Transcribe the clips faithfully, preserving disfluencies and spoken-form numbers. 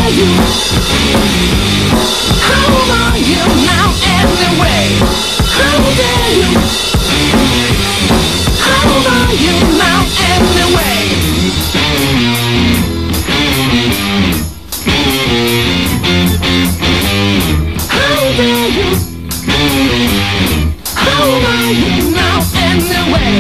dare you? How are you now anyway? How dare you? How are you now anyway? How dare you? How are you now anyway?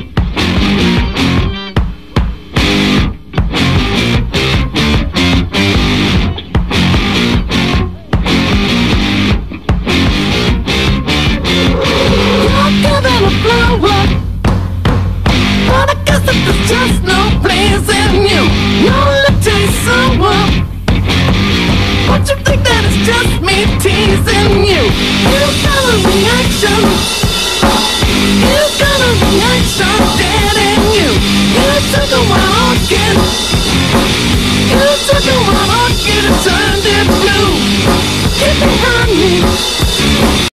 But I guess that there's just no place in you. No lip taste sour. But you think that it's just me teasing you. You got a reaction. You got a reaction dead in you. You took a while again.